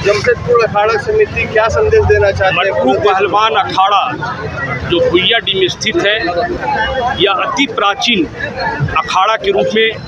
जमशेदपुर अखाड़ा समिति क्या संदेश देना चाहते हैं? मटकू पहलवान अखाड़ा जो भुइयाडीह में स्थित है, यह अति प्राचीन अखाड़ा के रूप में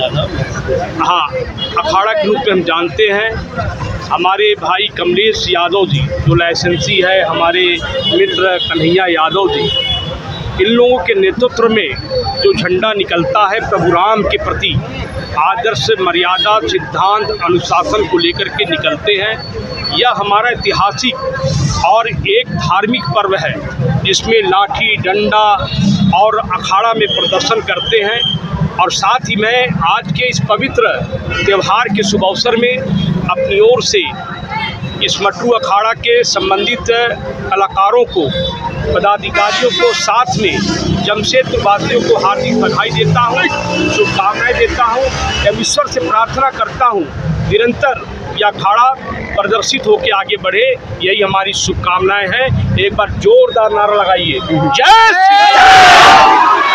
अखाड़ा के रूप में हम जानते हैं। हमारे भाई कमलेश यादव जी जो लाइसेंसी है, हमारे मित्र कन्हैया यादव जी, इन लोगों के नेतृत्व में जो झंडा निकलता है प्रभु राम के प्रति आदर्श, मर्यादा, सिद्धांत, अनुशासन को लेकर के निकलते हैं। यह हमारा ऐतिहासिक और एक धार्मिक पर्व है जिसमें लाठी, डंडा और अखाड़ा में प्रदर्शन करते हैं। और साथ ही मैं आज के इस पवित्र त्यौहार के शुभ अवसर में अपनी ओर से इस मटकू अखाड़ा के संबंधित कलाकारों को, पदाधिकारियों को, साथ में जमशेदपुर वासियों को हार्दिक बधाई देता हूँ, शुभकामनाएं देता हूँ एवं ईश्वर से प्रार्थना करता हूँ निरंतर यह अखाड़ा प्रदर्शित होकर आगे बढ़े। यही हमारी शुभकामनाएं हैं। एक बार जोरदार नारा लगाइए, जय श्री राम।